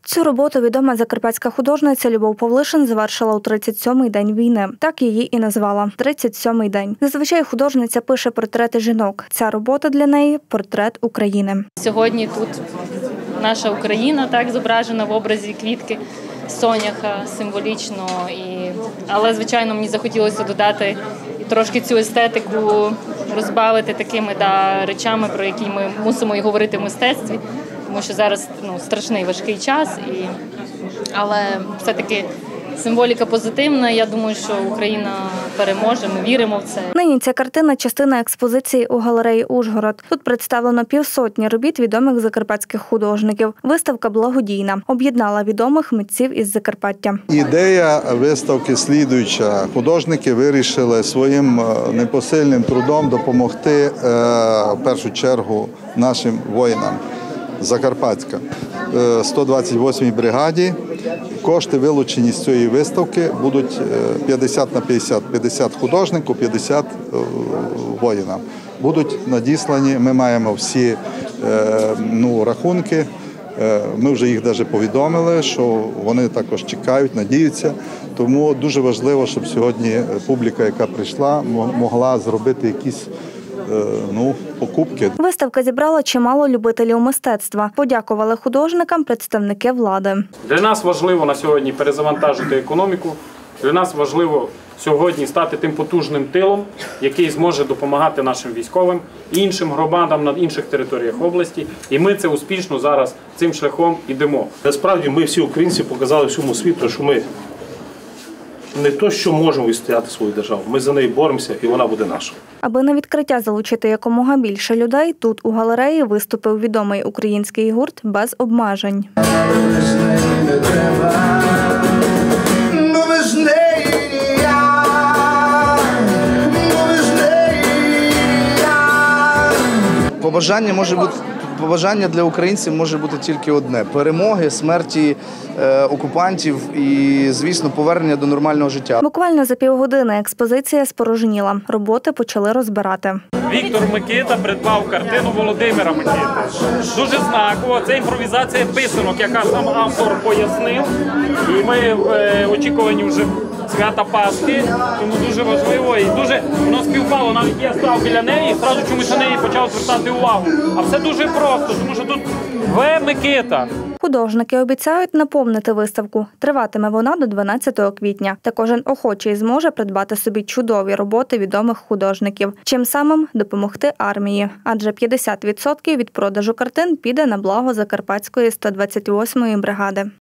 Цю роботу відома закарпатська художниця Любов Павлишин завершила у 37-й день війни. Так її і назвала – 37-й день. Зазвичай художниця пише портрети жінок. Ця робота для неї – портрет України. Сьогодні тут наша Україна так зображена в образі квітки соняха символічно. Але, звичайно, мені захотілося додати трошки цю естетику, розбавити такими речами, про які ми мусимо і говорити в мистецтві. Тому що зараз страшний важкий час, але все-таки символіка позитивна. Я думаю, що Україна переможе, ми віримо в це. Нині ця картина – частина експозиції у галереї «Ужгород». Тут представлено 50 робіт відомих закарпатських художників. Виставка благодійна. Об'єднала відомих митців із Закарпаття. Ідея виставки слідуюча. Художники вирішили своїм непосильним трудом допомогти в першу чергу нашим воїнам. Закарпатська, 128-й бригаді. Кошти, вилучені з цієї виставки, будуть 50 на 50. 50 художнику, 50 воїнам. Будуть надіслані, ми маємо всі рахунки, ми вже їх навіть повідомили, що вони також чекають, надіються. Тому дуже важливо, щоб сьогодні публіка, яка прийшла, могла зробити якісь покупки. Виставка зібрала чимало любителів мистецтва. Подякували художникам представники влади. Для нас важливо на сьогодні перезавантажити економіку. Для нас важливо сьогодні стати тим потужним тилом, який зможе допомагати нашим військовим і іншим громадам на інших територіях області. І ми це успішно зараз цим шляхом йдемо. Насправді ми всі українці показали всьому світу, що ми не то, що можемо відстояти свою державу, ми за неї боремося і вона буде наша. Аби на відкриття залучити якомога більше людей, тут у галереї виступив відомий український гурт «Без обмежень». Побажання для українців може бути тільки одне – перемоги, смерті окупантів і, звісно, повернення до нормального життя. Буквально за півгодини експозиція спорожніла. Роботи почали розбирати. Віктор Микита придбав картину Володимира Микити. Дуже знаково. Це імпровізація писанок, яка сам автор пояснив. І ми в очікуванні вже свята Пасхи, тому дуже важливо і дуже воно співпало. Навіть я став біля неї і одразу чомусь на неї почав звертати увагу. А все дуже просто, тому що тут В. Микита. Художники обіцяють наповнити виставку. Триватиме вона до 12 квітня. Та кожен охочий зможе придбати собі чудові роботи відомих художників. Чим самим допомогти армії. Адже 50% від продажу картин піде на благо Закарпатської 128-ї бригади.